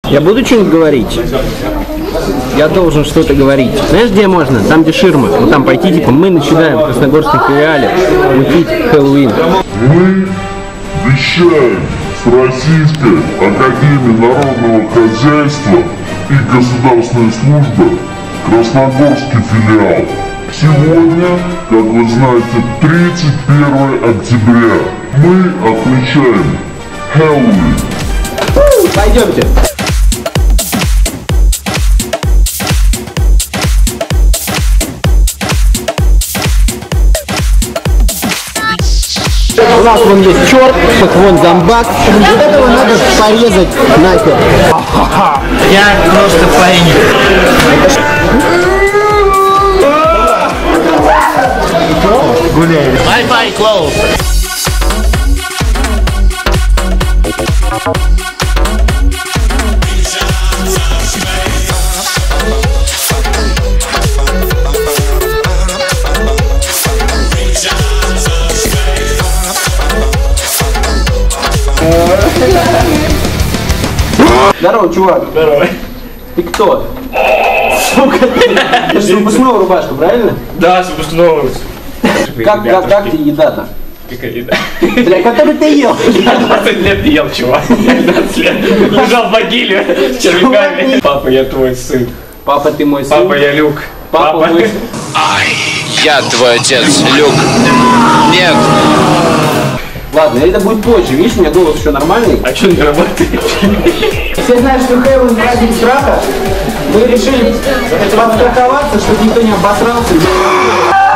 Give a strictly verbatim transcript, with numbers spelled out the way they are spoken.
Я буду что-нибудь говорить? Я должен что-то говорить. Знаешь, где можно? Там, где ширма. Вот там пойти, типа, мы начинаем в красногорском филиале мутить Хэллоуин. Мы вещаем с Российской Академии Народного Хозяйства и Государственной Службы Красногорский филиал. Сегодня, как вы знаете, тридцать первое октября. Мы отмечаем Хэллоуин. Пойдемте. У нас вон есть черт, вот вон зомбак. Вот этого надо порезать нахер. Я просто парень. Гуляем. Wi-Fi close. Здорово, чувак. Здорово. Ты кто? Сука, ты же выпускного рубашка, правильно? Да, с выпускного. Как, как, как тебе еда-то? Какая еда? Бля, который ты ел? Я двадцать лет ел, чувак. двадцать лет. Лежал в могиле с червяками. Папа, я твой сын. Папа, ты мой сын. Папа, я Люк. Папа, Папа. мой... Ай, я твой отец, Люк. Нет. Ладно, это будет позже. Видишь, у меня голос еще нормальный. А что не работает? Все знают, что Хэллоуин праздник страха. Мы решили подстраховаться, чтобы никто не обосрался.